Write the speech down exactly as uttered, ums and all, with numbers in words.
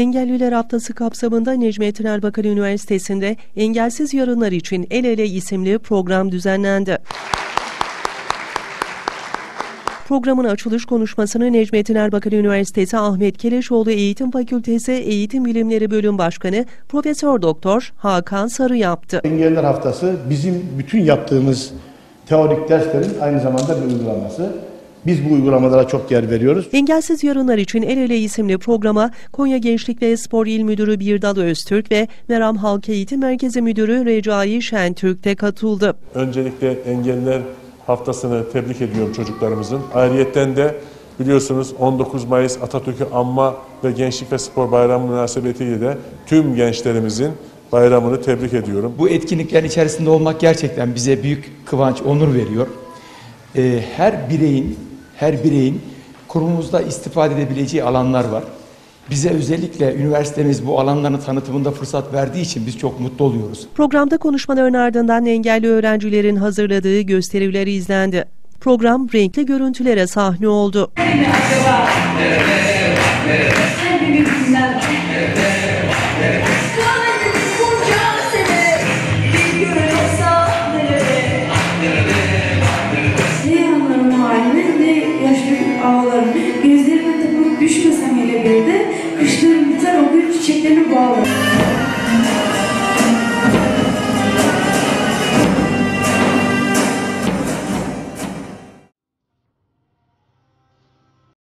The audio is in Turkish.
Engelliler Haftası kapsamında Necmettin Erbakan Üniversitesi'nde Engelsiz Yarınlar için El Ele isimli program düzenlendi. Programın açılış konuşmasını Necmettin Erbakan Üniversitesi Ahmet Keleşoğlu Eğitim Fakültesi Eğitim Bilimleri Bölüm Başkanı Profesör Doktor Hakan Sarı yaptı. Engelliler Haftası bizim bütün yaptığımız teorik derslerin aynı zamanda bir uygulaması. Biz bu uygulamalara çok yer veriyoruz. Engelsiz Yarınlar için El Ele isimli programa Konya Gençlik ve Spor İl Müdürü Birdal Öztürk ve Meram Halk Eğitim Merkezi Müdürü Recai Şentürk de katıldı. Öncelikle Engelliler Haftası'nı tebrik ediyorum çocuklarımızın. Ayrıyetten de biliyorsunuz on dokuz Mayıs Atatürk'ü anma ve Gençlik ve Spor Bayramı münasebetiyle de tüm gençlerimizin bayramını tebrik ediyorum. Bu etkinliklerin içerisinde olmak gerçekten bize büyük kıvanç, onur veriyor. Ee, her bireyin, her bireyin kurumumuzda istifade edebileceği alanlar var. Bize özellikle üniversitemiz bu alanların tanıtımında fırsat verdiği için biz çok mutlu oluyoruz. Programda konuşmaların ardından engelli öğrencilerin hazırladığı gösteriler izlendi. Program renkli görüntülere sahne oldu.